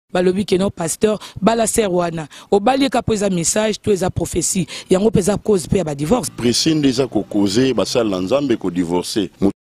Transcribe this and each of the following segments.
balobi ke non pasteur bala serwana obali ka poza message to eza prophétie yango peza cause pe ba divorce presine déjà ko causer basala nzambe ko divorcer.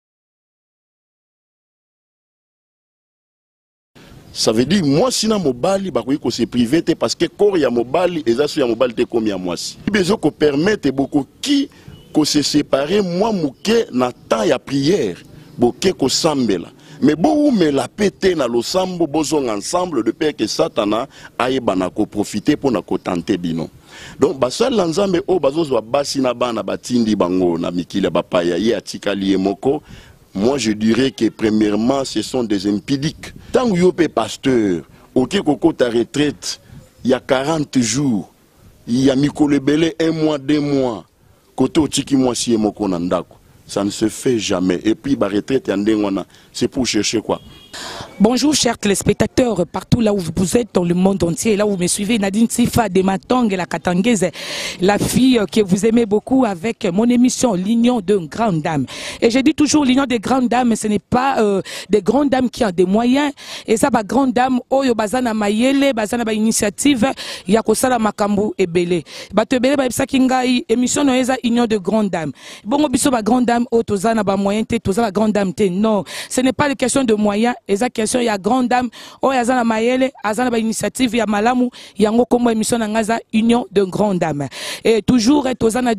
Ça veut dire moi si na mobali bakoki ko se privé te parce que corps ya mobali eza so ya mobali te comme ya mwasi. Bezo ko permettre beaucoup qui ko se séparer moi muke na temps ya prière boke ko sambela. Mais bon me la pété na lo sambo bozong ensemble de peur que Satana aye bana ko profiter pour na ko tenter bino. Donc basala nzambe o bazozo basi na bana batindi bango na mikile bapaya ye atikali moko. Moi, je dirais que premièrement, ce sont des impudiques. Tant que vous êtes pasteur, ok, koko ta retraite, il y a 40 jours, il y a Mikole Belé 1 mois, 2 mois, koto tiki moi si moko nandako. Ça ne se fait jamais. Et puis, la retraite, c'est pour chercher quoi? Bonjour chers téléspectateurs, partout là où vous êtes dans le monde entier, là où vous me suivez, Nadine Sifa de Matong et la Katangaise, la fille que vous aimez beaucoup avec mon émission L'Union de grandes dames. Et je dis toujours l'Union des grandes dames, ce n'est pas des grandes dames qui ont des moyens, et ça va grande dame, oyo bazana mayele, bazana ba initiative, ya kosala makambu ebele. Bato ebele ba ebisa kingai, émission noeza Union de grandes dames. Bongo biso ba grande dame, o tozana ba moyen te, tozana grande dame te, non, ce n'est pas une question de moyens. Eza question ya grande dame o yazana mayele azana ba initiative ya malamu yango kombo émission na ngaza Union de grandes dames et toujours tozana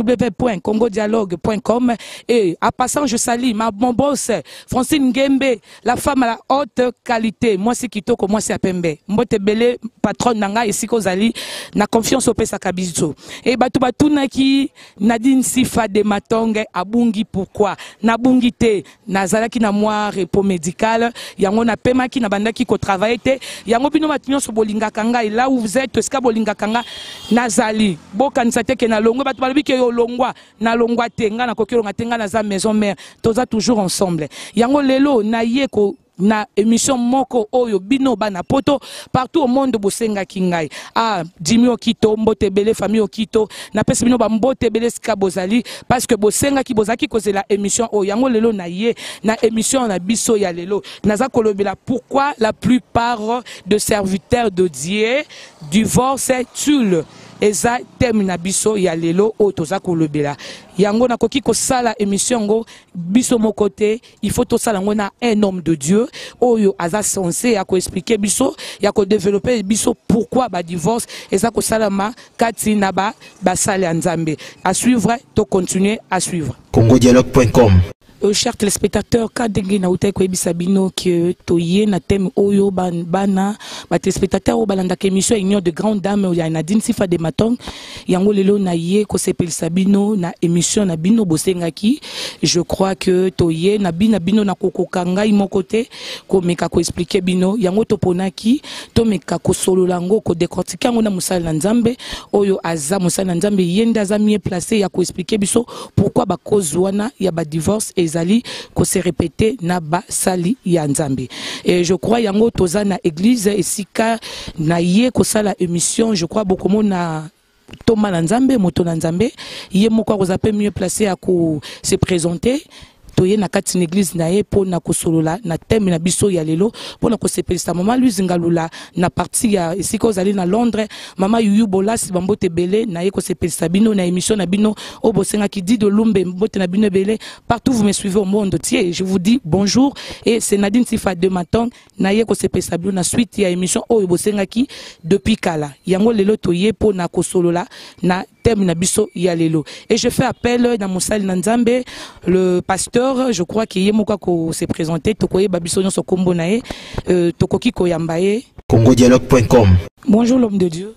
www.congodialogue.com et en passant je salue mon boss Francine Ngembe, la femme à la haute qualité, moi c'est kitoko, moi c'est apembe mbote belé patronne nanga ici kozali na confiance au pesa kabizo et batu batuna ki Nadine Sifa de Matonge abungi pourquoi nabungi te nazalaki na moi repos médical yango na pema ki na bandaki ko travailler te yango bino matinyo so bolinga kanga là où vous êtes ska bolinga kanga nazali bokanisa te ke na longo batu balobi ke yo longwa na longwa te nga na kokilonga te nga na za maison mère toza toujours ensemble yango lelo na ye ko na émission moko oyo bino bana poto partout au monde bosenga kingai ah Jimmy Okito mbote bele famille Okito na pesi bino ba mbote bele ska bozali parce que bosenga ki bozaki kozela émission oyo yango lelo na ye na émission na biso ya lelo naza kolobela pourquoi la plupart de serviteurs de Dieu divorcent tuent eza termina biso ya lelo o toza kolobela yango na koki ko sala émission ngo biso mokote il faut to sala ngo na un homme de Dieu oyo aza censé ya ko expliquer biso ya ko développer biso pourquoi ba divorce eza ko salama kati na ba sala nzambe à suivre to continuer à suivre congodialogue.com. Chers téléspectateurs, quand na utai ko ebisa bino que toye na thème oyo bana ba téléspectateurs o balanda ke émission Union de grandes dames ya Nadine Sifa de Matong yango lelo na ye ko sepelisa bino na émission na bino bosengaki je crois que toye na bino na kokokanga imoko te ko meka ko expliquer bino yango toponaki to meka ko solola ngo ko décortiquer ngo na musala na nzambe oyo aza musala na nzambe yenda za mieux placé ya ko expliquer biso pourquoi ba cause wana ya ba divorce zali ko se répéter na ba sali ya nzambe et je crois yango toza na église esika na ye ko sala émission je crois beaucoup mona Thomas na nzambe moto na nzambe ye moko ko zape mieux placé à ko se présenter toye na kati na église na ye po na kosolola na thème na biso ya lelo po na kosepelisa mama Louise Ngalula na partie ya esika ozali na Londres mama Yuyu Bolasi bambote belé na ye kosepelisa bino na émission na bino o bosenga ki di de Lumbe mbote na bino belé partout vous me suivez au monde entier je vous dis bonjour et c'est Nadine Sifa de Matong na ye kosepelisa bino na suite ya émission o bosenga ki depuis kala yango lelo toye po na kosolola na thème na biso ya lelo et je fais appel na mosali na nzambe le pasteur je crois qu'il y a moka ko se présenter tokoye babiso nyoso kombo na ye tokoki ko yamba ye congodialogue.com. Bonjour l'homme de Dieu.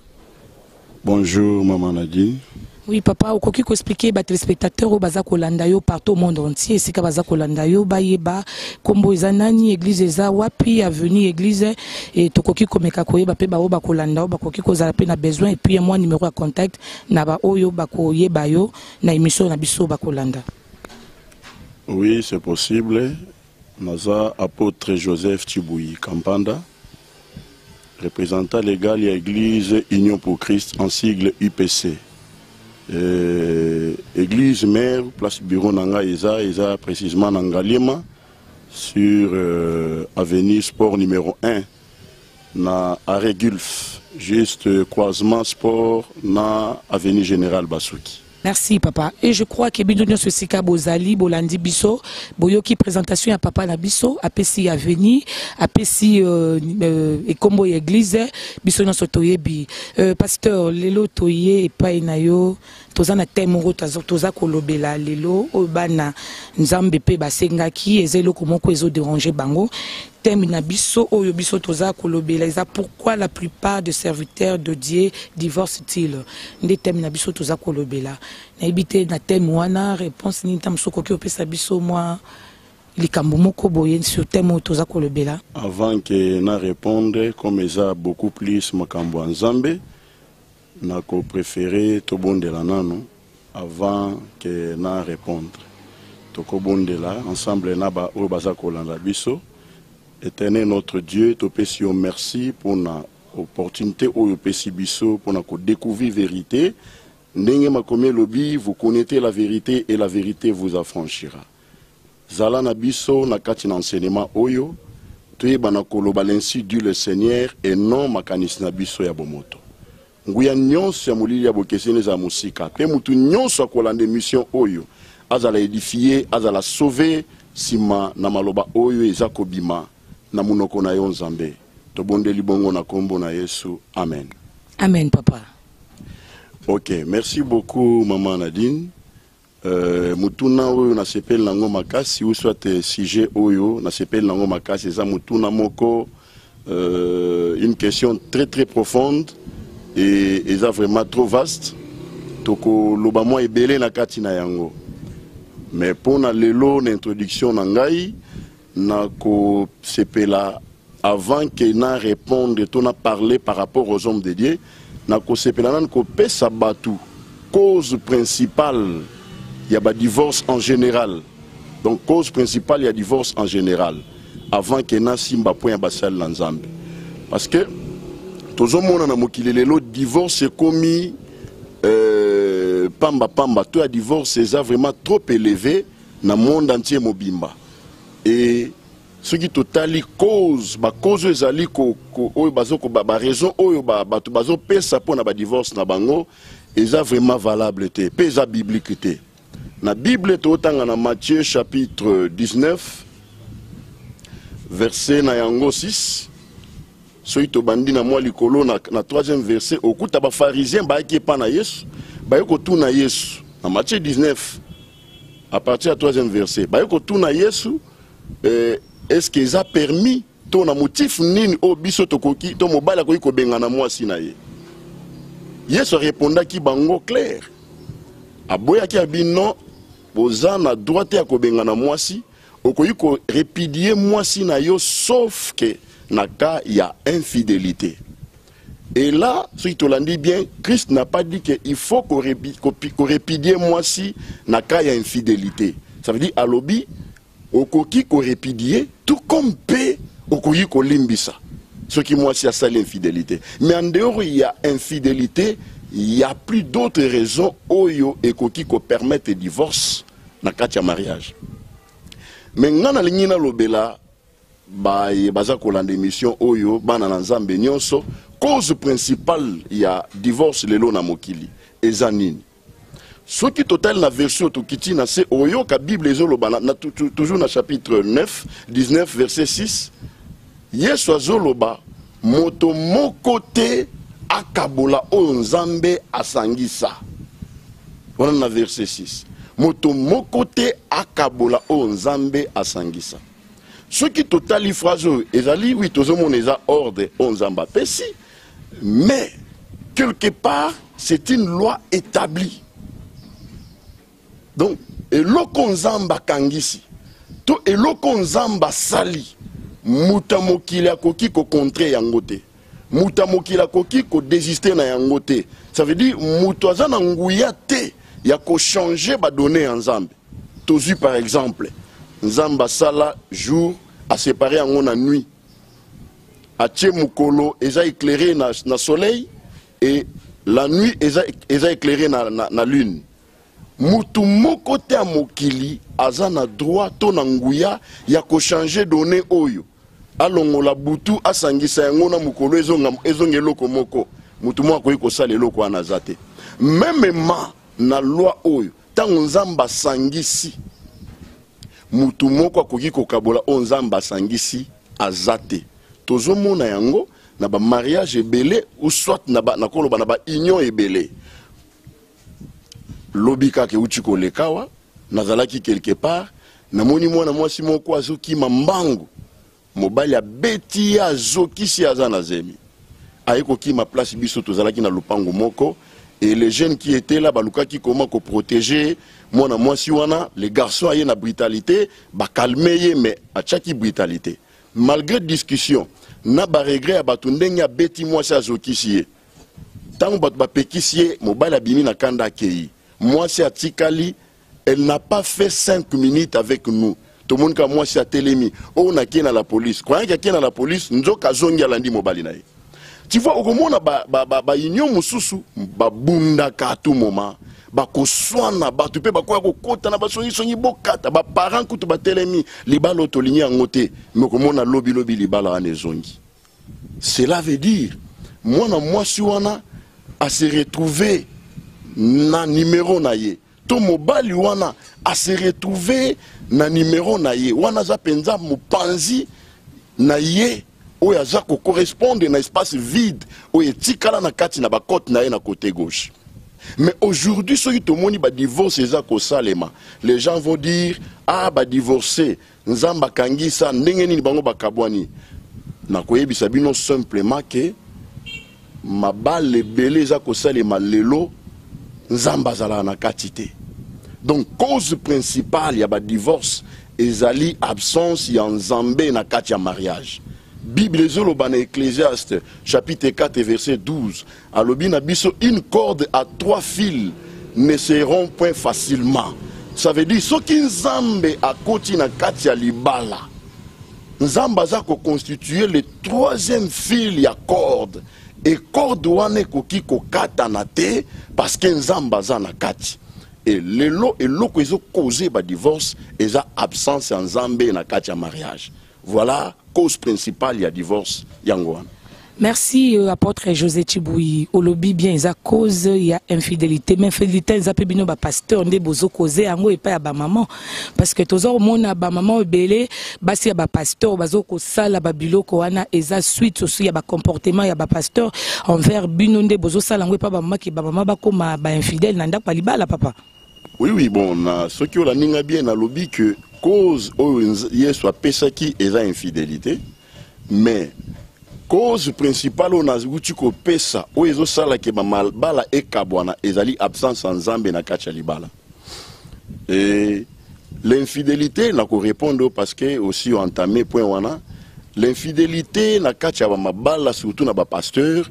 Bonjour maman Nadine. Oui papa okoki ko expliquer ba téléspectateurs o baza ko landa yo partout au monde entier sika baza ko landa yo ba yeba kombo eza nani église eza wapi avenue église et tokoki ko meka ko yeba pe ba o ba ko landa o ba koki ko zala pe na besoin et puis moi numéro à contact na ba oyo ba ko yeba yo na émission na biso ba ko landa. Oui, c'est possible. Naza apôtre Joseph Tibouyi Kampanda, représentant légal de l'église Union pour Christ en sigle UPC. Église mère, place bureau Nanga Eza précisément Nangalima, sur avenue Sport numéro 1, na arrêt Gulf, juste croisement sport na avenue Général Basuki. Merci papa. Et je crois que Bidonio Sosika Bozali, Bolandi Bisso, Boyoki présentation à papa na Bisso, apesi Avenue, apesi Ekombo Église, Bisso na Sotoyebi. Pasteur, Lelo Toye et Painayo, Tozana Temoro, Toza Kolobela, Lelo, Obana, Nzambe Pe Basengaki, Ezelo Komoko Ezo déranger Bango. Thème na biso oyo biso toza kolobela eza pourquoi la plupart des serviteurs de Dieu divorcent-ils. Nde thème na biso toza kolobela. Na ebité na thème wana réponse ni tam soko ki opesa biso moi likambo moko boye sur thème toza kolobela. Avant que na répondre comme eza beaucoup plus makambo nzambe na ko préférer to bondela nano avant que na répondre. To ko bondela ensemble na ba o baza kolanda biso. Éternel notre Dieu, te pèsio merci pour l'opportunité au pèsi biso pour découvrir la vérité. Ndenge makome lobi, vous connaissez la vérité et la vérité vous affranchira. Zala na biso na kati na enseignement oyo, tuye banakoloba l'ainsi dit le Seigneur et non makanis na biso ya bomoto. Nguya nyonso ya molili ya bokesene za musika, pe mutu nyonso akolande mission oyo, azala édifier, azala sauver, sima na maloba oyo eza kobima. Na munoko na yo nzambe tobondeli bongo na kombo na Yesu, amen. Amen papa. Ok, merci beaucoup maman Nadine. Mutuna oyo na sepel nango makasi ou soit sujet oyo na sepel nango makasi eza mutuna moko une question très très profonde et eza vraiment trop vaste toko loba mo ebele na kati na yango. Mais pour na lelo na introduction na ngai na ko sepela avant que na répondre to na parler par rapport aux hommes de Dieu na ko sepela nan ko pesa batu cause principale il y a ba divorce en général. Donc cause principale il y a divorce en général avant que na simba point basal nzambe parce que tozo mona na mokili lelo divorce est commis pamba pamba to ya divorce c'est vraiment trop élevé na monde entier mobimba. Et ce qui totali cause ezali ko oyo bazoko ba raison oyo bato bazo pesa pona ba divorce na bango eza vraiment valable te pe eza biblique te. Na Bible totanga na Matthieu chapitre 19 verset na yango 6 soki tobandi na mwa likolo na 3e verset okuta ba pharisien ba ki pa na Yesu ba yoko tuna Yesu na Matthieu 19 à partir du 3e verset ba yoko tuna Yesu est-ce que ça permis ton motif nini o biso tokoki to mobala ko bengana mwasi na ye. Yesu répondaki ki bango clair. Aboya ki abino boza na droite ya ko bengana mwasi okoyi ko répudier mwasi na yo sauf que na cas il y a infidélité. Et là, ce qui te l'a dit bien, Christ n'a pas dit qu'il faut qu'on répudie mwasi na cas il y a infidélité. Ça veut dire à lobby okoki ko répudier tout comme paix okoki ko limbisa ce qui moi c'est ça l'infidélité. Mais en dehors il y a infidélité, il y a plus d'autres raisons oyo ekoki ko permettre divorce na kati ya mariage. Mais ngana lingina lobela ba baza ko lande mission oyo bana na nzambe nyonso cause principale il y a divorce lelo na mokili ezanini. Ce qui total la version Tokiti na c'est oyo ka Bible ezoloba na toujours na chapitre 9 19 verset 6 Yesu azoloba moto moko te akabola oyo nzambe asangisa. Voilà na verset 6 moto moko te akabola oyo nzambe asangisa. Ce qui total la phrase ezali oui tozomona eza ordre on nzamba pesi mais quelque part c'est une loi établie. Donc, eloko nzamba kangisi, to eloko nzamba sali, muta mokili akoki ko contre yangote, muta mokili akoki ko désister na yangote. Ça veut dire muto azana nguya te ya ko changer ba donner nzambe. Tozu par exemple, nzamba sala jour a séparé yango na nuit. Atie mukolo eza éclairé na soleil et la nuit eza éclairé na lune. Mutu moko te mokili azana droit to na nguya ya ko changer donner oyo alongola butu asangisa yango na mukolo ezonga eloko moko mutu moko akoki kosala eloko wana aza te. Memema na loi oyo ntango nzambe asangisi mutu moko akoki kokabola oyo nzambe asangisi aza te. Tozomona yango na ba mariage ebele ou soit na koloba na ba union ebele. Lobika ke uti kolekawa nazalaki quelque part namoni mwana mwasi moko azokima mbangu mobali abeti azokisi aza na zemi ayeko kima place biso tozalaki na lupango moko et les jeunes qui étaient là balukaki comment ko protéger mwana mwasi wana les garçons aye na brutalité ba calmer mais achaki brutalité malgré discussion na ba regret ya batu ndenge abeti mwasi azokisi ye tango batu bapekisi ye mobali abimi na kanda akei mwasi atikali. Elle n'a pas fait 5 minutes avec nous. Tout le monde comme moi, c'est à Télémi. On a qui dans la police. Quand il y a qui dans la police, nous avons qu'à landi mobali naï. Tu vois, au moment ba union mususu, ba bunda ka tout moment, ba ko swana, ba tu peux ba ko kota na ba sonyi bokata, ba parents kutu ba Télémi, li ba loto ligne ngote, mais comme on a lobby li ba la nezongi. Cela veut dire, moi si wana a se retrouver na numéro naïe. To mobali wana a se retrouver na numéro na ye wana za penza mopanzi na ye oya za ko correspondre na espace vide oya tikala na kati na ba côte na ye na côté gauche. Mais aujourd'hui soki to moni ba divorce eza ko salema les gens vont dire ah ba divorcer nzamba kangisa ndenge nini bango bakabwani na koyebisa bino simplement que mabale belé eza ko salema lelo nzamba zala na katite. Donc cause principale ya ba divorce ezali absence ya nzambe na kati ya mariage. Bible zoloba na Ecclésiaste chapitre 4 verset 12 alobi na biso une corde à 3 fils ne se rompt point facilement. Ça veut dire soki nzambe akoti na kati ya libala nzambe aza ko constituer le 3e fil ya corde. Et corde wane koki kokata na te parce que nzamba za na kati. Et lelo eloko ezo causer ba divorce eza absence ya nzambe na kati ya mariage. Voilà cause principale ya divorce yango wana. Merci apôtre José Chiboui. Olobi bien eza cause ya infidélité. Mais infidélité eza pe bino ba pasteur nde bozo causer yango epa ya ba maman parce que tozo mona ba maman ebele basi ya ba pasteur bazo ko sala ba biloko wana eza suite aussi ya ba comportement ya ba pasteur envers bino nde bozo sala yango epa ba maman ki ba maman ba koma ba infidèle na ndako libala papa. Oui bon na soki ola ninga bien na lobi que cause oyo yeso apesaki eza infidélité mais cause principale on a zuti ko pesa o ezo sala ke ba malbala ekabwana ezali absence en nzambe na kati ya libala. Et l'infidélité na ko répondre parce que aussi entamé point wana l'infidélité na kati ya ba mabala surtout na ba pasteur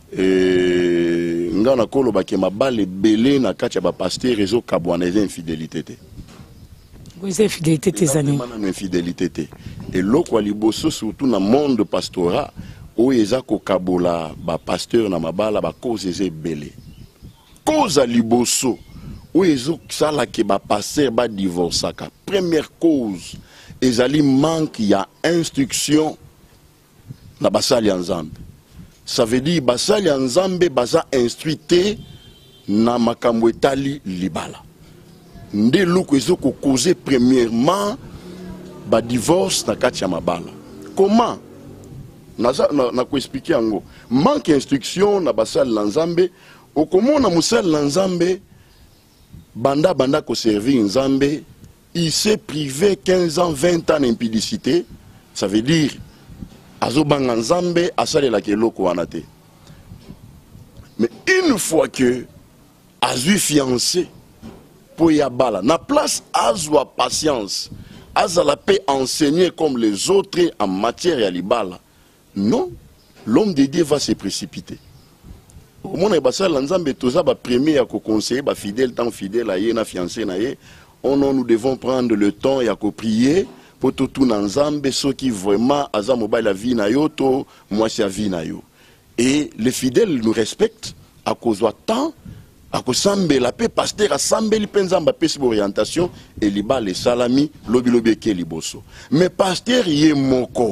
nga na kolo ba ke mabala belé na kati ya ba pasteur ezo kabwana ez infidélité te. Vous infidélité tes années. Infidélité te. Et loko liboso surtout na monde pastorat o eza ko kabola ba pasteur na mabala ba cause eze belé. Cause liboso o ezo sala ke ba pasteur ba divorçaka. Première cause ezali manque ya instruction na basali nzambe. Ça veut dire basali nzambe baza instruité na makambo etali libala. Nde loko ezo ko causer premièrement ba divorce na kati ya mabala. Comment na ko expliquer yango manque instruction na basali nzambe okomona musali nzambe banda ko servir nzambe il s'est privé 15 ans 20 ans d'impudicité. Ça veut dire azobanga nzambe asalela keloko wana te. Mais une fois que azui fiancé pour y abala na place azwa patience azala paix enseigner comme les autres en matière ya libala. Non, l'homme de Dieu va se précipiter. Au moment où basal nzambe toza ba premier à conseiller ba fidèle tant fidèle à na fiancé na ye, nous devons prendre le temps et à prier pour tout nzambe ceux qui vraiment aza mobile la vie na yo to moi c'est vie na yo. Et les fidèles nous respectent à cause de temps à cause la paix pasteur a sambeli penzamba pesi orientation et liba les salami lobi ke liboso. Mais pasteur yé moko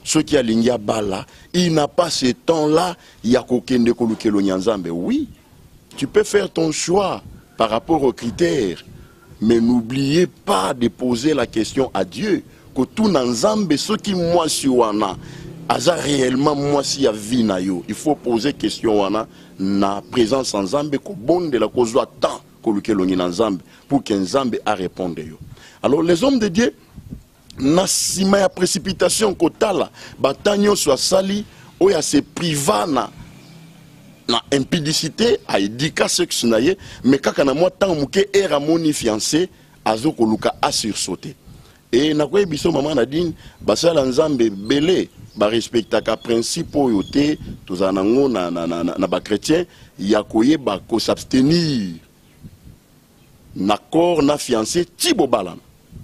ceux qui alingi à bala, il n'a pas ce temps-là, il y a kokende kolukelo nyanzambe. Oui, tu peux faire ton choix par rapport aux critères, mais n'oubliez pas de poser la question à Dieu, que tout nyanzambe, ceux qui moi si wana, aza réellement moi si ya vie na yo, il faut poser question wana na présence en Zambé, ko bonde la kozwa temps kolukelo nyanzambe, pour qu'un Zambé a répondu yo. Alors les hommes de Dieu, na sima ya précipitation kotala batanyo soit sali oya se privana na impudicité a edika sexe na ye mais kaka na mwa temps muke era moni fiancé azo koluka a sursauter et na kwe biso mama Nadine basala nzambe belé ba respectaka principe oyo te tozana ngo na ba chrétien ya koyeba ko s'abstenir na corps na fiancé tibo balana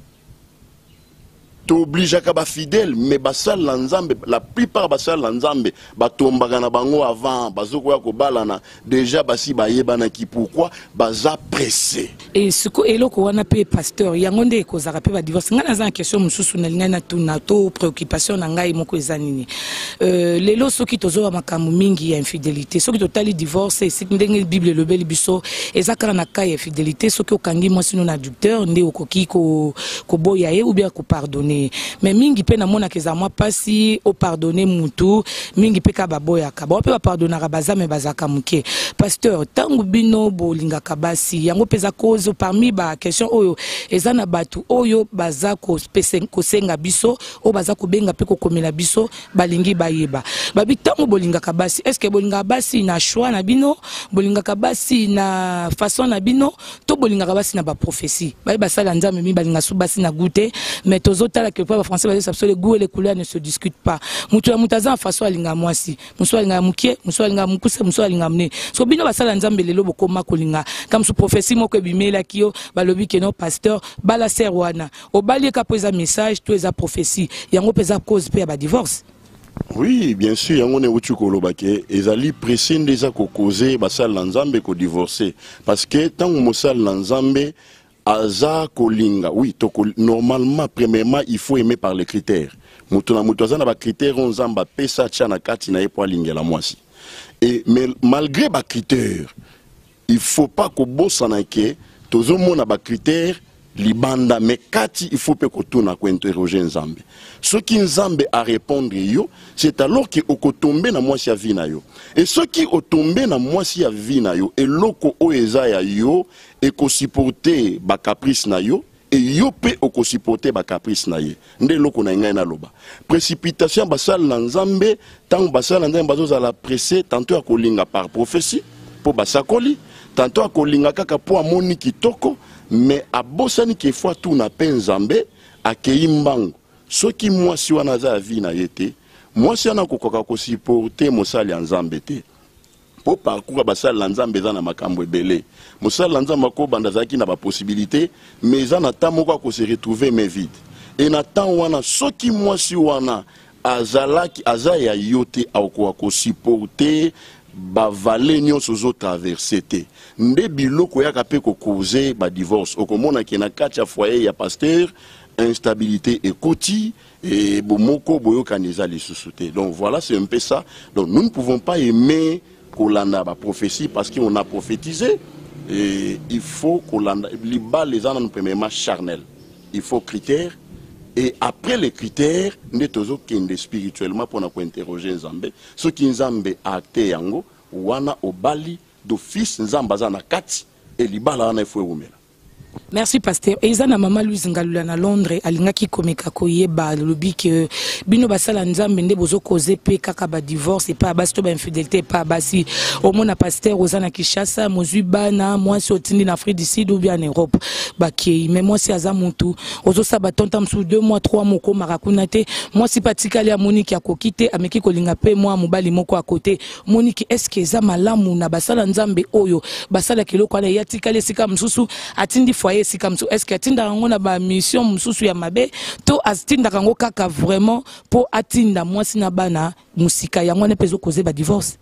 t'oblige à ba fidèle mais basal lanzambe la plupart basal lanzambe batombaga na bango avant bazoko ya ko balana déjà basi bayeba na ki pourquoi baza pressé et ce que eloko wana pe pasteur yango nde ko zaka pe ba divorce ngana za question mususu na linga na tuna to préoccupation na ngai moko ezanini lelo soki tozo makambo mingi ya infidélité soki totali divorce c'est ndenge bible lobeli biso ezakana na kai ya infidélité soki okangi moi sino na adducteur nde okoki ko boya ye ou bien ko pardonner mais mingi pe na mona keza moi pasi o pardonner mutu mingi pe ka baboya ka ba pe ba pardonnera bazame bazaka muke pasteur tangu bino bolinga kabasi yango peza cause parmi ba question oyo ezana batu oyo baza ko senga biso o baza ko benga pe ko komela biso balingi bayeba babi tangu bolinga kabasi est-ce que bolinga basi na choix na bino bolinga kabasi na façon na bino to bolinga kabasi na ba prophétie ba basala nzambe mi balinga su basi na goûter mais tozota que les Français les goûts et les couleurs ne se discutent pas. Mutu mutaza en façon alinga mwasi, muso alinga mukie, muso alinga mukuse, muso alinga mne. So bino basala nzambe lelo bokoma kolinga. Comme sous prophétie moko bimela kio balobi ke no pasteur bala serwana. Obali ka poza message to eza prophétie. Yango peza cause pe ba divorce. Oui, bien sûr, yango ne utu kolobake ezali pressé ndeza ko causer basala nzambe ko divorcer parce que tant mosala nzambe Aza kolinga, oui, normalement, premièrement, il faut aimer par les critères. Mutuna mutazana ba critères on zamba pesa tchana kati na epo lingela mwasi. Et mais malgré ba critères, il faut pas ko bossa na ke tozo mona ba critères libanda mais kati il faut pe ko tuna ko interroger nzambe. Ce qui nzambe a répondre yo, c'est alors que okotombe na mwasi ya vina yo. Et ce qui otombe na mwasi ya vina yo et loko o eza ya yo et ko supporter ba caprice na yo et yo pe oko supporter ba caprice na ye. Nde loko na ngai na loba. Précipitation basal na nzambe tant basal na nzambe bazo la pressé tantôt a kolinga par prophétie pour basakoli, tantôt a kolinga kaka po amoni kitoko mais a bosani ke fois tout na penzambe a keimbango. Ce qui moi si wana za vie na yete, moi si ana kokoka ko supporter mosali nzambe te. Pour parcours basal nzambe za na makambo ebele. Mosali nzambe ko banda zaki na ba possibilité, mais za na tamoko ko se retrouver mais vide. Et na temps wana ce qui moi si wana azalaki azaya yote ako ko supporter ba vale nyonso zo traverser te nde biloko ya kape ko causer ba divorce okomona ke na kati ya foyer ya pasteur instabilité ekoti et bomoko boyokaneza les sous-soutés. Donc voilà, c'est un peu ça. Donc nous ne pouvons pas aimer kolanda ba prophétie parce qu'on a prophétisé et il faut kolanda les gens premièrement charnel. Il faut critères. Et après les critères, nous sommes spirituellement pour nous interroger Nzambe. Ce qui Nzambe a acté yango, wana obali d'office Nzamba zana kati et libala na fwe umela. Merci pasteur. Eza na mama Louise Ngalula na Londres alingaki komeka koyeba lobi ke bino basala nzambe nde bozo causer pe kaka ba divorce et pas basi to ba infidélité pas basi au mona pasteur ozana Kinshasa mozui bana moi si otindi na Afrique du Sud ou bien en Europe bakei mais moi si aza mutu ozo saba tontam sous 2 mois 3 mois ko marakuna te moi si patikali ya Monique ya kokite ameki kolinga pe moi mobali moko à côté Monique est-ce que eza malamu na basala nzambe oyo basala kiloko ala yatikali sika msusu atindi foyer si comme ça est-ce que atinda rango na ba mission mususu ya mabe to atinda rango kaka vraiment pour atinda mwasi na bana musika yango ne pezo causer ba divorce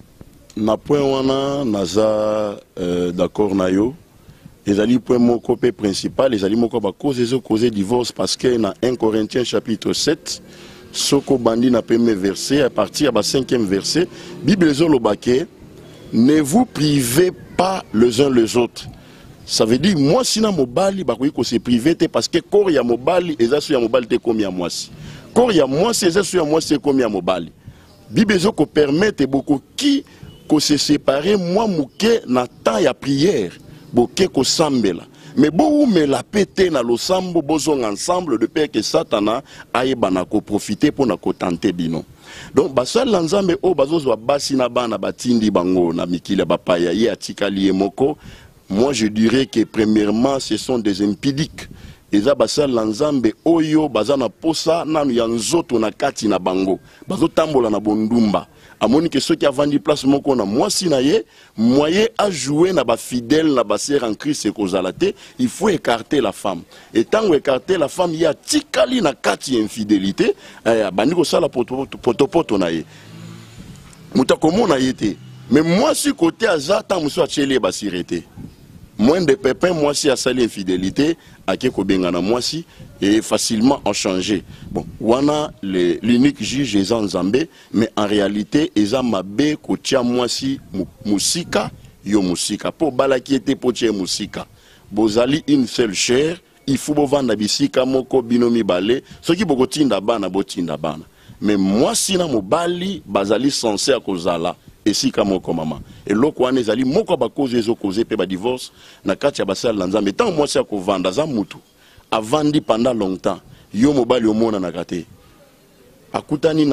na point wana naza d'accord na yo ezali point moko pe principal ezali moko ba causer divorce parce que na 1 Corinthiens chapitre 7 Soko bandi na premier verset, à partir du 5e verset, Bible Zolobake, ne vous privez pas les uns les autres. Ça veut dire, moi, si na mobali, bah, oui, que c'est privé, parce que quand il y a mobali, et ça, il y a mobali, c'est comme il y a moi. Quand il y a moi, c'est ça, il y a moi, c'est comme il y a mobali. Bible Zoko permet beaucoup qui, que se séparer, moi, mouké, na temps, il y a prière, boké, ko sambela. Mais bon, mais la pété na lo sambo, bozong ensemble, de peur que Satana aille banako profiter pour nako tenter bino. Donc, basal lanzambe, oh, bazozo basi na bana batindi bango, na mikila bapaya, ye atikali ye moko. Moi, je dirais que premièrement, ce sont des impidiques. Et ça, basal lanzambe, oyo, bazana posa, nanu yanzoto na kati na bango. Bazo tambola na bondumba. A moni que ceux qui ont vendu place moko na moi si na ye, moyen à jouer na ba fidèle na ba sœur en Christ et kozalate, il faut écarter la femme. Et tant que écarter la femme, il y a tikali na kati infidélité, bandi ko sala poto na ye. Muta komo na yete. Mais moi si côté azata muso achele ba sirete. Moins de pépins, moi si à sali infidélité, à keko bengana moi si et facilement en changer. Bon, wana l'unique juge est en Zambé, mais en réalité, ils ont mabé kotia moi si musika yo musika. Pour balaki était poche musika. Bozali une seule chair, il faut vendre bisika moko binomi balé. Ce qui boko tinda bana botinda bana. Mais moi si na mobali bazali censé à kozala. Et si comme maman et loko ane zali moko ba cause ezo cause pe ba divorce na kati ya basal lanza mais tant moi c'est ko vanda za mutu avandi pendant longtemps yo mobali omona na kate akutani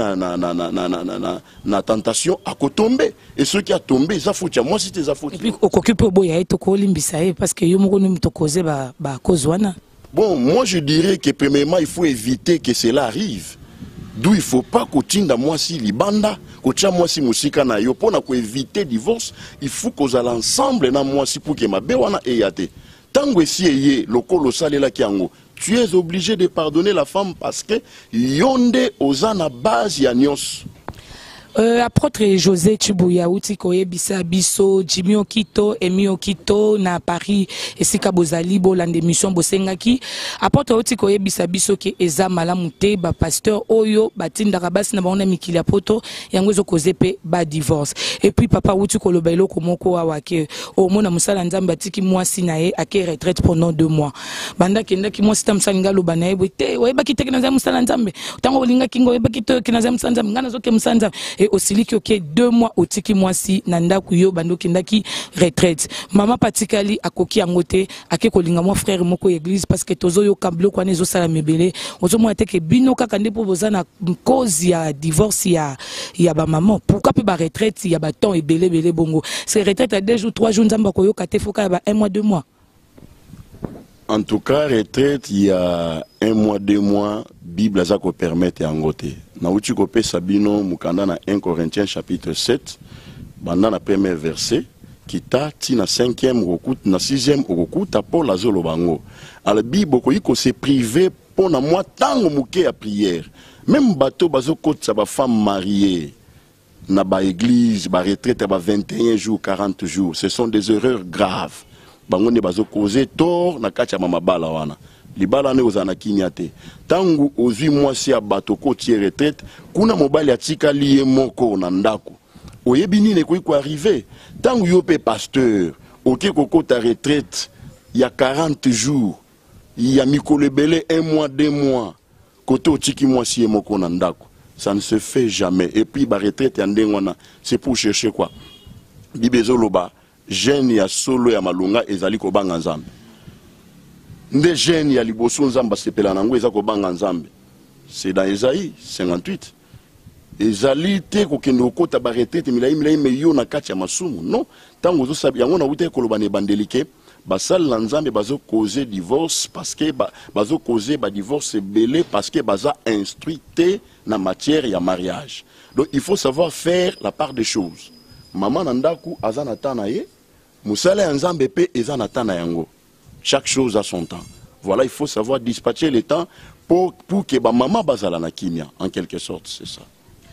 na tentation akotomber et ceux qui a tombé ça foutia moi si tes afouti et puis okokipe boya etoko limbisa parce que yo moko nimi to cause ba cause wana. Bon, moi je dirais que premièrement il faut éviter que cela arrive. D'où il ne faut pas que moi si libanda, que moi si musika na yo pour éviter divorce, il faut qu'on aille ensemble na moi si pour que ma bewana eyate. Tango si eye lokolo salela kiango, tu es obligé de pardonner la femme parce que yonde ozana base ya nyos. Apôtre José Chibuya uti koyebisa biso Jimmy Okito Emi Okito na Paris esika bozali bolande mission bosengaki apôtre uti koyebisa biso ke eza malamu te ba pasteur oyo batindaka basi na baona mikili poto yango ezo koze pe ba divorce et puis papa uti koloba eloko moko awa ke o mona musala nzambe atiki mwasi na ye ake retraite pendant 2 mois banda kenda ki mwasi tamsalinga loba na ye bote oyeba kiteke na musala nzambe tango olinga kingo oyeba kiteke na musala nzambe ngana zoke musala nzambe et aussi li que 2 mois otiki mwasi nanda kuyo bando kindaki retraite mama patikali akoki angote ake kolinga moi frère moko église parce que tozo yo kablo kwa nezo sala mebele ozo mo ateke bino kaka ndipo bozana cause ya divorce ya ba maman pourquoi pe ba retraite ya ba temps ebele bele bongo c'est retraite à 2 jours 3 jours nzamba koyo kate foka ba 1 mois 2 mois. En tout cas, retraite, il y a 1 mois, 2 mois, Bible a ko permettre en gote. Na uti kope Sabino mukanda na 1 Corinthiens chapitre 7, banda na premier verset, kita ti na 5e rokout na 6e rokout Paul azolo bango. Alors Bible ko yiko se privé pour na moi tango muke à prière. Même bateau bazo kote sa ba femme mariée na ba église, ba retraite ba 21 jours, 40 jours, ce sont des erreurs graves. Bango ne bazo causer tort na kati ya mama bala wana libala ne ozana kinyate tangu ozwi mwasi ya bato kotie retraite kuna mobali atika liye moko na ndako oyebi nini ko arriver tangu yo pe pasteur oke kokota retraite il y a 40 jours il y a mikolebele 1 mois 2 mois koto otiki mwasi moko na ndako ça ne se fait jamais et puis ba retraite ya ndengwana c'est pour chercher quoi bibezo loba jeune ya solo ya malunga ezali ko banga nzambe nde jeune ya liboso nzamba sepela nango eza ko banga nzambe c'est dans Isaïe 58 ezali te ko kendo kota ba retraite milai me yo na kati ya masumu non tango zo sabi yango na ute ko loba ne bandelike basal la nzambe bazo causer divorce parce que bazo causer ba divorce belé parce que baza instruité na matière ya mariage. Donc il faut savoir faire la part des choses. Maman nandaku azana tanaye musala nzambe pe ezana tana yango. Chaque chose a son temps. Voilà, il faut savoir dispatcher le temps pour que ba maman bazala na kimia en quelque sorte, c'est ça.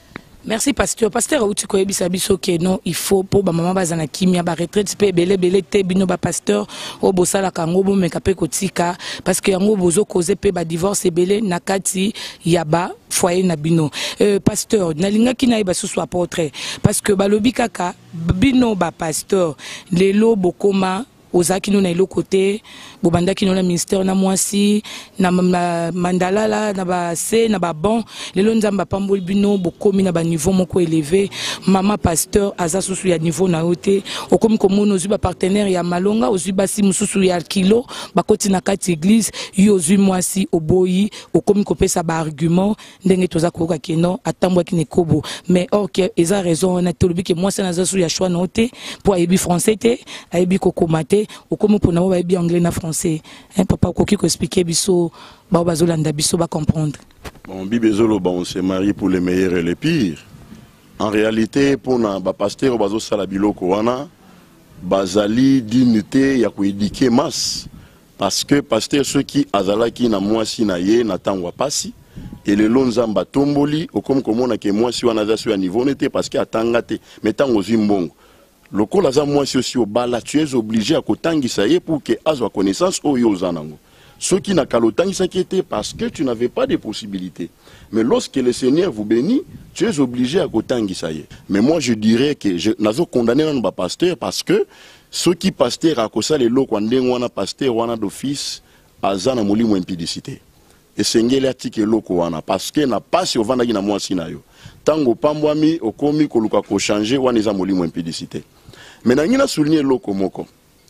Merci pasteur. Pasteur auti ko yebisa biso ke non il faut pour ba maman bazana kimia ba retraite pe belé te bino ba pasteur o bosala kango bo meka pe kotika parce que yango bozo causer pe ba divorce belé nakati yaba foyer na bino. Pasteur nalinga kina yeba sous apôtre parce que balobi kaka bino ba pasteur lelo bokoma ozaki no na ilo côté bobanda ki no na ministère na mwasi na mandala la na ba se na ba bon lelo nzamba pamboli bino bokomi na ba niveau moko élevé mama pasteur aza susu ya niveau na yote okomi komono ozuba partenaire ya malonga ozuba si mususu ya kilo bakoti na kati église yo ozu mwasi oboyi okomi kopesa ba argument ndenge toza koka keno atambwa ki ne kobo mais ok eza raison na tolobi ke mwasi na zasu ya choix na yote pour ebi français te ebi kokomate ou comme pour nous bien anglais na français hein papa koki ko expliquer biso ba bazolanda biso ba comprendre bon bibezolo ba on se marie pour les meilleurs et les pires en réalité pour na ba pasteur bazo sala biloko wana bazali dignité ya ko éduquer masse parce que pasteur ceux qui azalaki na mwasi na ye na tangwa pasi et le lonzamba tomboli ou comme komona ke mwasi wana za sur niveau n'était parce que atangate mais tango zimbongo. Le col à moi aussi au bala, tu es obligé à kotangi ça y est pour que azwa connaissance au yozanango. Ce qui n'a qu'à l'otangi ça qui était parce que tu n'avais pas de possibilités. Mais lorsque le Seigneur vous bénit, tu es obligé à kotangi ça y est. Mais moi je dirais que je n'ai condamné un pasteur parce que ceux qui pasteur à kosa les lots quand wana pasteur wana d'office azana molimo impudicité. Et sengele atike loko wana parce que na pas si ovanda na moi sinayo. Tango pambwami okomi koluka ko changer wana eza molimo impudicité. Mais nangina souligner loko moko.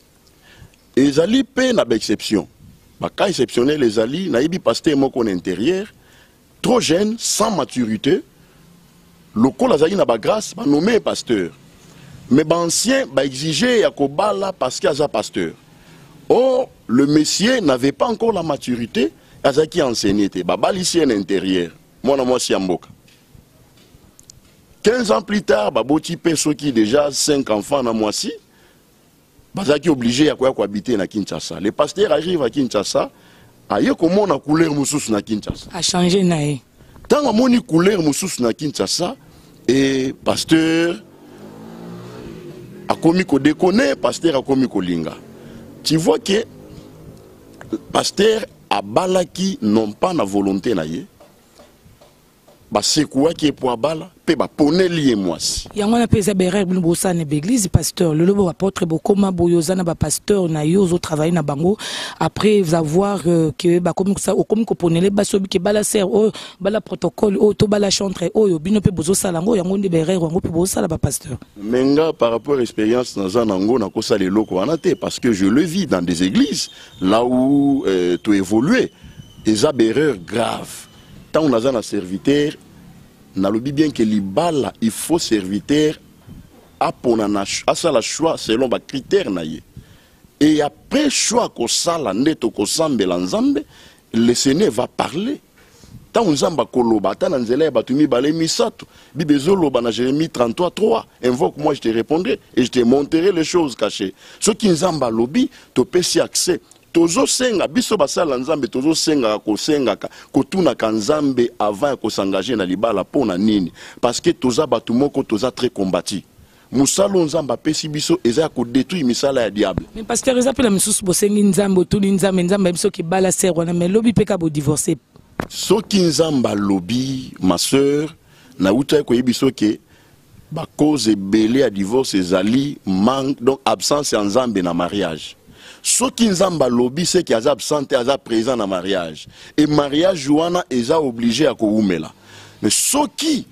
Ezali pe na exception. Ba cas exceptionnel ezali na ibi pasteur moko en intérieur trop jeune, sans maturité. Loko lazali na ba grâce, ba nommé pasteur. Mais ba ancien ba exiger ya ko bala parce qu'il y a pasteur. Or le monsieur n'avait pas encore la maturité. Azaki enseigné te babali ici en intérieur moi si amboka 15 ans plus tard baboti peso qui déjà 5 enfants na moi si bazaki obligé à quoi habiter na Kinshasa. Le pasteur arrive à Kinshasa aye comment na couleur mususu na Kinshasa a changé nae tant moni couleur mususu na Kinshasa et pasteur a commis ko déconner pasteur a commis ko linga tu vois que pasteur à balaki non pas na volonté na ye ba sekouwa qui est pour abala pe ba poner lié moi si yango na pesa berer bu sa na église pasteur le lobo apôtre bokoma boyoza na ba pasteur na yo zo travailler na bango après vous avoir que ba comme ça comme ko ponele ba sobi ke bala ser o bala protocole o to bala chantre o yo bino pe bozo sala ngo yango ndi berer yango pe bozo sala ba pasteur menga par rapport à expérience na zanango na ko sala loko anate parce que je le vis dans des églises là où tu évoluer des erreurs graves tant on a un serviteur na lobi bien que libala il faut serviteur à ça la choix selon ba critères na ye et après choix ko sala neto ko sambela nzambe le Seigneur va parler tant nzamba koloba tant nzela ba tumi balé misato bibezolo ba na Jérémie 33:3 invoque moi je te répondrai et je te montrerai les choses cachées ce qui nzamba lobi to pesi accès tozo senga biso basala nzambe tozo senga ko senga ko tuna kanzambe avant ko s'engager na libala pona nini parce que toza batu moko toza très combattu musalo nzamba pesi biso eza ko détruire misala ya diable mais pasteur eza pela misusu bosengi nzambe tuni nzambe biso ki bala serwa na mais lobi peka bo divorcer soki nzamba lobi ma sœur na uta ko yebiso ke ba cause belé à divorce ezali manque donc absence en nzambe na mariage. Ce qui nzamba lobby c'est qu'il y a absent et a présent dans mariage et mariage wana eza obligé à koumela mais ce qui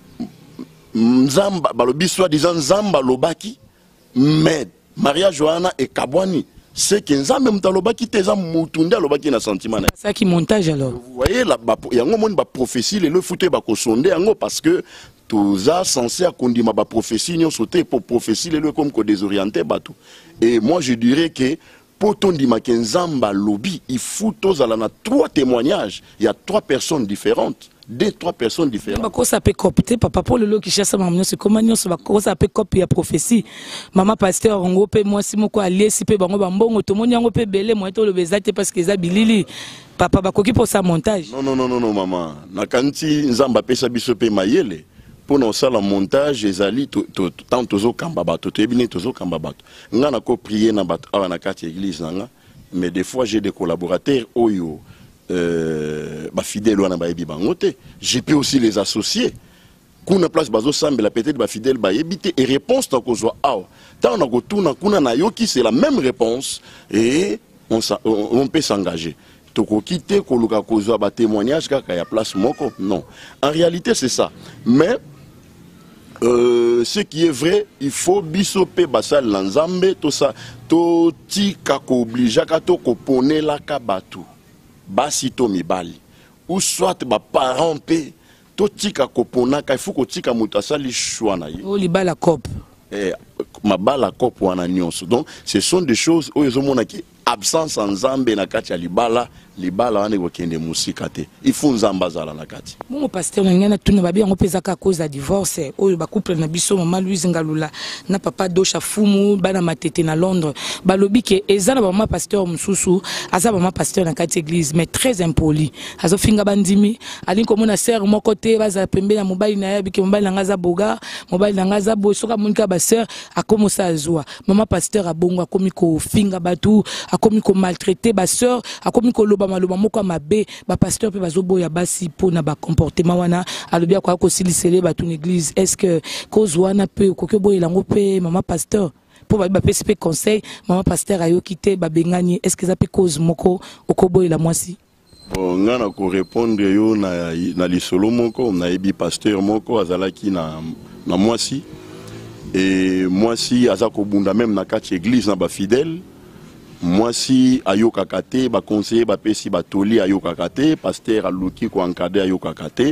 nzamba balobi soit disant nzamba lobaki mais mariage wana et kabwani c'est que nzamba mtalobaki teza mutunda lobaki na sentiment ça qui montage alors vous voyez là yango moni ba prophétie le fouté ba ko sonder yango parce que tous a censé à condima ba prophétie nyonso te pour prophétie le comme ko désorienter batou et moi je dirais que pour ton dimakenzamba lobby il faut tous à la 3 témoignages il y a 3 personnes différentes 2-3 personnes différentes bako ça peut copter papa pour le lot qui cherche maman c'est comment nous bako ça peut copier la prophétie maman pasteur ngo pe moi si moko allié si pe bango bambongo to moni ngo pe belé moi to le bezate parce que za bilili papa bako qui pour ça montage non maman na kanti nzamba pesa biso pe mayele pour nous ça le montage ezali tant tozo kamba bato to ebine tozo kamba bato nga na ko prier na bato awa na kati église nanga mais des fois j'ai des collaborateurs oyo ba fidèle wana ba ebi bangote j'ai pu aussi les associer kuna place bazo sambela peut-être ba fidèle ba ebité et réponse ta ko zo awa tant na ko tuna kuna na yoki c'est la même réponse et on peut s'engager. Toko quitter koluka kozwa ba témoignage kaka ya place moko non en réalité c'est ça mais ce qui est vrai il faut bisope basal lanzambe tout ça to tika ko oblige ka to ko ponela ka batu basi to mibali ou soit ba parents pe to tika ko ponaka il faut ko tika muta sali choix na ye o libala cop ma bala cop wana nyonso donc ce sont des choses où ils ont monaki absence en Zambie na kati ya libala wana kokende musika te il faut nzamba zala na kati mon pasteur ngana tuna babi yango peza ka cause ya divorce oyo ba couple na biso mama Louise Ngalula na papa Dosha Fumu bana matete na Londres balobi ke ezana ba mama pasteur mususu aza ba mama pasteur na kati église mais très impoli azo finga bandimi ali ko mona sœur moko te baza pembe na mobali na yabi ke mobali na ngaza boga mobali na ngaza bo soka monika ba sœur akomosa azwa mama pasteur abongo akomi ko finga batu akomi ko maltraiter ba sœur akomi ko loba maloba moko mabe ba pasteur pe bazobo ya basi po na ba comportement wana alobi akwa ko silisele ba tune église est-ce que cause wana pe ko ke boye lango pe mama pasteur pour ba PCP conseil mama pasteur ayo kité ba bengani est-ce que ça pe cause moko okoboye la mwasi bon ngana ko répondre yo na lisolo moko na ebi pasteur moko azalaki na mwasi et mwasi azako bunda même na kati église na ba fidèle moi si ayoka kate ba conseiller ba pesi ba toli ayoka kate pasteur aluki ko encadrer ayoka kate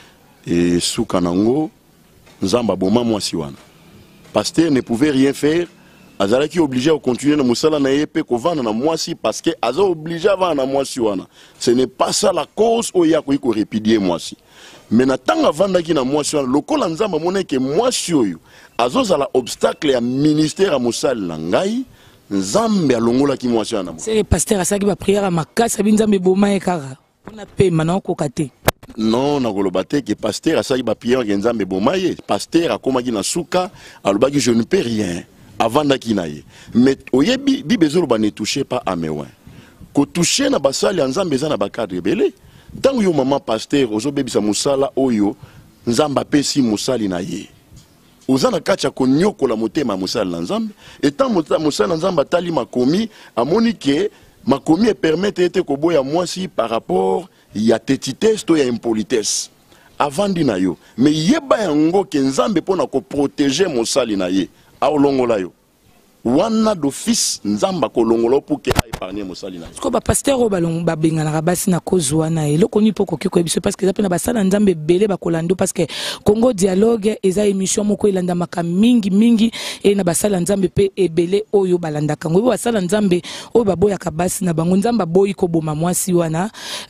et soukanango nzamba boma moi si wana pasteur ne pouvait rien faire azalaki obligé à continuer na musala na yepe ko vana na moi si parce que aza obligé à vana na moi si wana ce n'est pas ça la cause o ya ko répudier moi si mais na tanga vanda ki na moi si wana lokola nzamba moneke moi si oyo azoza la obstacle ya ministère à musala ngai nzambe alongola ki mwasi na c'est le pasteur asaki ba prière makasa binzambe boma ekara pona pe mana ko kate non na koloba te que pasteur asaki ba prière ke nzambe boma ye pasteur akomaki na suka alobaki je ne peux rien avant daki na ye mais oyebi bibezolo ba ne toucher pas à mes oins ko toucher na basali nzambe za na ba cadre belé tango yo maman pasteur ozobebisa musala oyo nzamba pesi musali na ye uzana kacha konyoko la motema musala na nzambe etant musala na nzamba tali makomi amoni ke makomi e permettre ete ko boya mwasi par rapport ya tétitesse to ya impolitesse avant dina yo mais yeba yango ke nzambe pona ko protéger musali na ye aolongola yo wana d'office nzamba ko longola pour que a épargner musali na ko ba pasteur o balong ba bengana rabasi na kozwa na e lokoni poko ko ebiso parce que ça pe na basala nzambe belé ba kolando parce que Congo dialogue eza émission moko elanda maka mingi et na basala nzambe pe ebele oyo balanda kango basala nzambe oyo baboya kabasi na bango nzamba boyi ko boma mwasi wana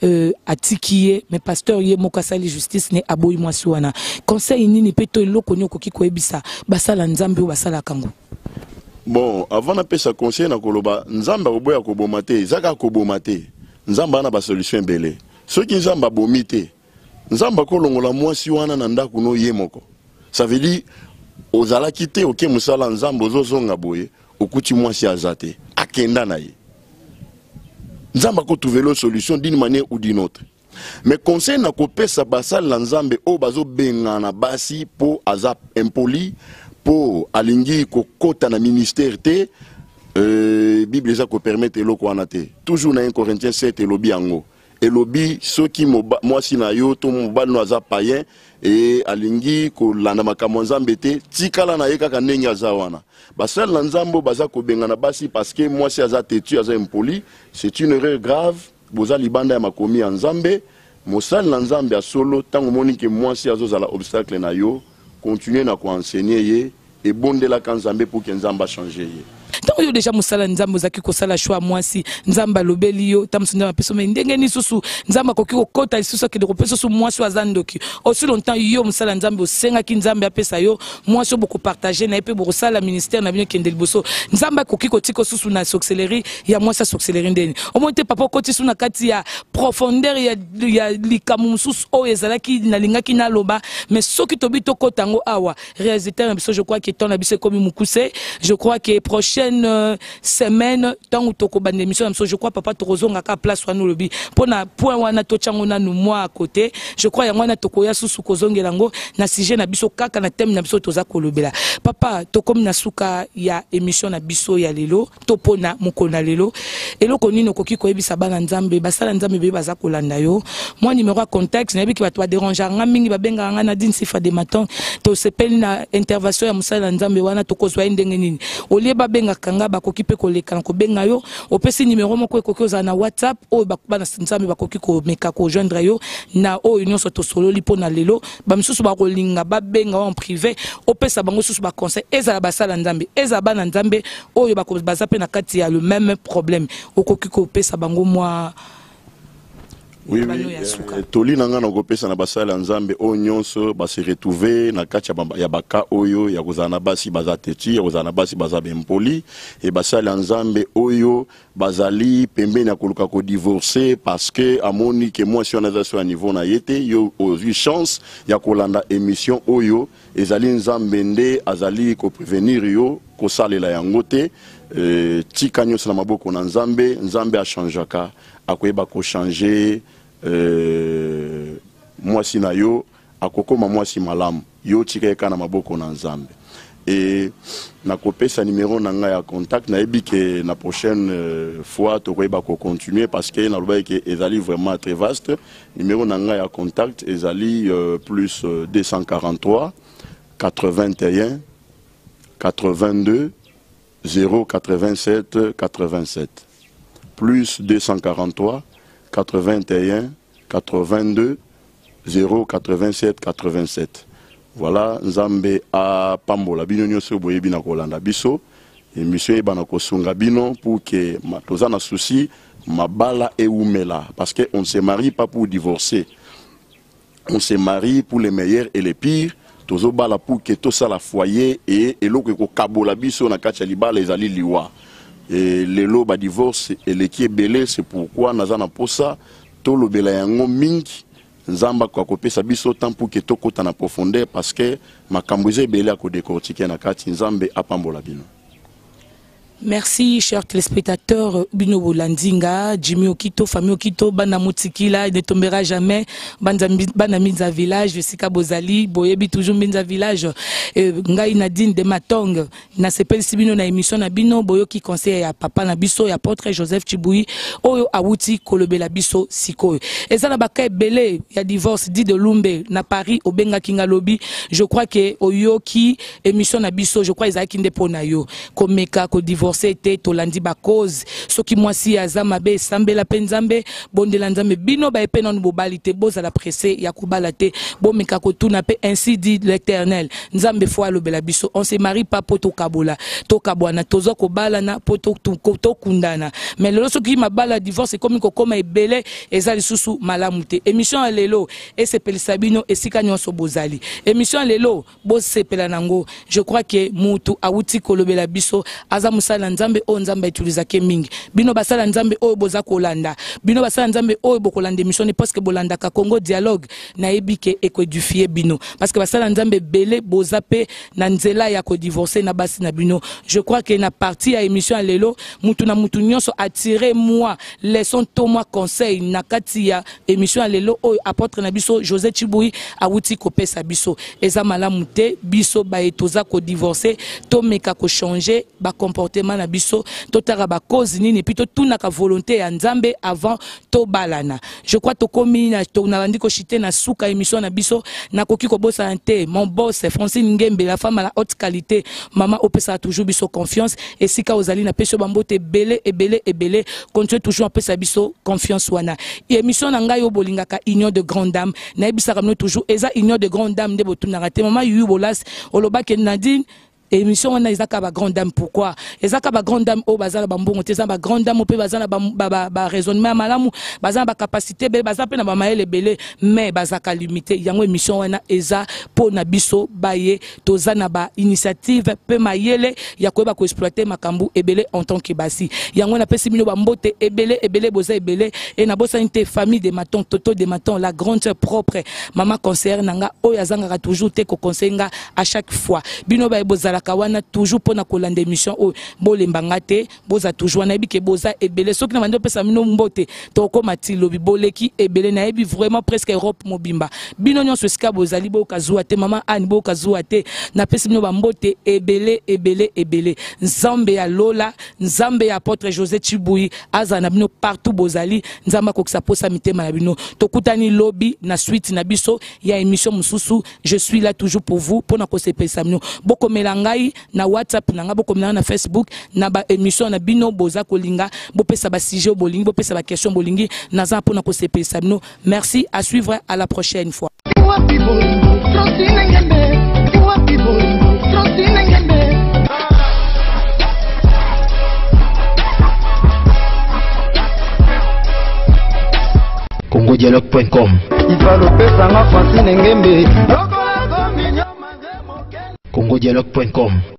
atikiye mais pasteur ye moko sali justice ne aboyi mwasi wana conseil nini pe to lokoni ko ebisa basala nzambe o basala kango. Bon, avant de faire conseil na koloba, nzamba oboya ko bomate, zaka ko bomate. Nzamba na ba solution belé. Ceux qui nzamba bomite, nzamba ko longola mwasi wana na ndako no yemoko. Ça veut dire ozala kité oké musala nzamba ozozonga boye, okuti mwasi azate, akenda na ye. Nzamba ko trouver la solution d'une manière ou d'une autre. Mais conseil na ko pesa basal nzambe o bazo bengana basi po azap impoli pour alingi kokota na ministère te Bible ça ko permettre eloko wana te toujours na 1 Corinthiens 7 elobi yango elobi soki mwasi na yo to mobali no aza païen et alingi ko landa makambo nzambe te tikala na ye kaka ndenge aza wana basal na nzambo baza ko bengana basi parce que mwasi aza tetu aza impoli c'est une erreur grave boza libanda ya makomi ya nzambe mosali na nzambe ya solo tango moni ke mwasi azozala obstacle na yo continuer na ko enseigner ye et bonde la kanzambe pour que nzamba changer ye tant yo déjà musala nzambe ozaki kosala choix mwasi nzamba lobeli yo tamsunda mapeso me ndenge ni susu nzamba koki kokota lisusu ke de kopeso su mwasi azandoki aussi longtemps yo musala nzambe osenga ki nzambe apesa yo mwasi beaucoup partager na epe beaucoup sala ministère na bino kende liboso nzamba koki kotiko susu na sorcellerie ya mwasi sorcellerie ndeni omonte papa koti su na kati ya profondeur ya likamu susu o ezalaki na lingaki na loba mais soki tobito kotango awa réalisateur na biso je crois que ton abise comme mukuse je crois que prochaine semaine tant ou toko bande émission je crois papa torozonga ka place wa nous lobi pona point wana to chango na nous moi à côté je crois ya mwana toko ya susu kozongelango na sujet na biso kaka na thème na biso toza kolobela papa to comme na suka ya émission na biso ya lelo to pona mukona lelo eloko nino koki koyebisa bana nzambe basala nzambe be baza kolanda yo moi numéro à contact na biki bato ba déranger nga mingi babenga nga na din sifa de matin to sepeli na intervention ya musala nzambe wana to kozwa ndenge nini olie babenga kanga bakoki pe koleka ko benga yo opesi numéro moko ekoki oza na WhatsApp o bana nzambe bakoki ko meka ko joindre yo na o union soto solo lipo na lelo ba misusu ba kolinga babenga en privé opesa bango susu ba conseil ezala basala nzambe ezala bana nzambe oyo bakobaza pe na kati ya le même problème okoki ko pesa bango moi. Oui, toli nanga na kopesa na basala nzambe o nyonso ba se retrouver na kati ya baka oyo ya kozana basi bazateti ya kozana basi bazabe mpoli et basala nzambe oyo bazali pembeni ya koluka ko divorcer parce que amoni que moi si on a sur niveau na yete yo eu chance ya kolanda émission oyo ezali nzambe nde azali ko prévenir yo ko salela yango te tika nyonso na maboko na nzambe nzambe a changeaka akoyeba ko changer mwasi na yo akokoma mwasi malamu yo tika eka na maboko na nzambe et na kopesa numéro na nga ya contact na yebi ke na prochaine fois tokoyeba ko continuer parce que na loba ke ezali vraiment très vaste numéro na nga ya contact ezali plus 243 81 82 087 87 plus 243 81 82 087 87. Voilà, Nzambe a pambola bino nyonso boyebi na kolanda biso émission e bana kosunga bino pour que toza na souci mabala e umela parce que on ne se marie pas pour divorcer. On se marie pour les meilleurs et les pires. Tozo bala pour que tout ça la foyer et eloko ko kabola biso na kati ya libala ezali liwa. Et le loba divorce et le qui est belé, c'est pourquoi nous avons posa tout le belé yango mingi nzamba kwa kopesa biso temps pour que to kota na profondeur parce que makambuze belé a ko décortiquer na kati nzambe apambola bino. Merci, chers téléspectateurs. Bino Bolandinga, Jimmy Okito, famille Okito, Bana Moutikila, il ne tombera jamais. Bana Minza Village, Vesika Bozali, Boyebi toujours Minza Village. Ngai Nadine de Matong, na sepel sibino na émission na bino, Boyo qui conseille à papa na biso, ya portrait Joseph Chiboui, Oyo Awuti, Kolobe la biso, Siko. Et ça na baka belé, ya divorce, dit de Lumbe, na Paris, Obenga Kinga Lobby. Je crois que Oyo qui émission na biso, je crois ils a kinde pona yo, comme meka, ko divorce. C'était tolandi ba cause ce qui moi si azama be sambela penzambe bondela nzambe bino ba epe non bobalite boza la pressé ya kubalate bo mekako tuna pe ainsi dit l'Éternel nzambe foi lo bela biso on se marie pas poto kabola to kabwana tozo ko balana poto to kundana mais le ce qui mabala divorce comme ko koma ebele ezali susu malamute émission lelo et se pelisabino et sikanyo so bozali émission lelo bo sepela nango je crois que mutu awuti kolobela biso azamusala nzambe o nzambe utiliza ke mingi bino basala nzambe o boza kolanda bino basala nzambe o bokolanda mission ne parce que bolanda ka Congo dialogue na ebike ekoedifier bino parce que basala nzambe belé boza pe na nzela ya ko divorcer na basi na bino je crois que na partie à émission lelo mutu na mutu nyonso attirer moi leçon to moi conseil na kati ya émission lelo o apôtre na biso Joseph Chiboui awuti kopesa biso eza malamu te biso ba etoza ko divorcer to meka ko changer ba comportement na biso totara ba cause nini puis tout na ka volonté ya nzambe avant to balana je crois to komi na to na bandi ko chiter na suka émission na biso na koki ko bosa nte mon boss Francine Ngembe la femme à la haute qualité maman opesa toujours biso confiance et sika ozali na peso bambote belé et belé continue toujours opesa biso confiance wana et émission na ngai obolingaka union de grande dame na ebisa kamno toujours eza union de grande dame de botuna raté maman yu bolas oloba ke Nadine émission wana ezaka ba grande dame. Pourquoi ezaka ba grande dame o bazala ba mbongo te, ba grande dame pe bazala ba raisonnement malamu, bazala ba capacité be bazala pe na ba maele belé, mais bazaka limité. Yango émission wana eza po na biso baye tozana ba initiative pe mayele ya ko ba ko exploiter makambu ebele en tant que basi. Yango na pesi mino ba mbote ebele boza ebele et na bosa inte famille de Maton, Toto de Maton, la grande sœur propre, maman conseillère nanga o yazanga toujours te ko conseiller à chaque fois. Bino ba bozala kawana toujours pona ko lande émission o bolembanga te, boza toujours na bike boza ebele soki na mando pesa mino mbote to ko matilo biboleki ebele na ebi vraiment presque Europe mobimba. Bino nyonso sika bozali bo kazua te, maman Anne bo kazua te, na pesi mino ba mbote ebele. Nzambe ya Lola, Nzambe ya apôtre José Chibui, azana bino partout bozali, Nzamba ko saposa mitema na bino. Tokutani lobby na suite na biso ya émission mususu, je suis là toujours pour vous pona ko sepesa mino. Boko melangai na WhatsApp nanga boko melanga na Facebook na ba émission na bino boza kolinga, bo pesa ba sujet bolingi, bo pesa ba question bolingi, naza pona ko sepesa mino. Merci, à suivre, à la prochaine fois. CongoDialogue.com CongoDialogue.com